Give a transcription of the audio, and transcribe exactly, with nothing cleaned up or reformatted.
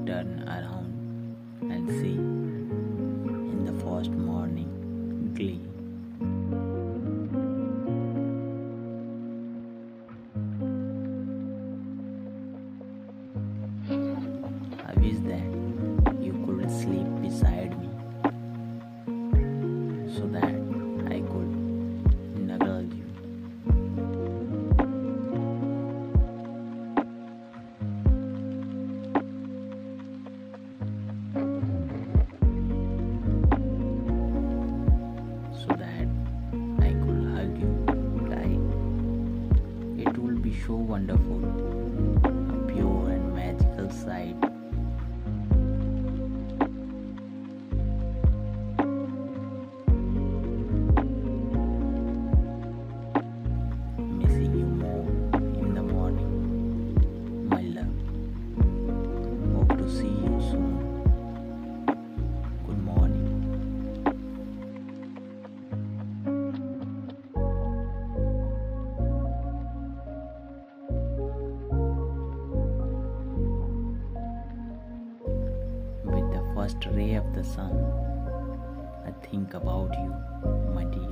turn around and see in the first morning glee. I wish that you could sleep beside me so that I could snuggle you. So that I could hug you tight. It would be so wonderful, a pure and magical sight. Missing you more in the morning, my love. Hope to see you soon. Good morning. With the first ray of the sun, I think about you, my dear.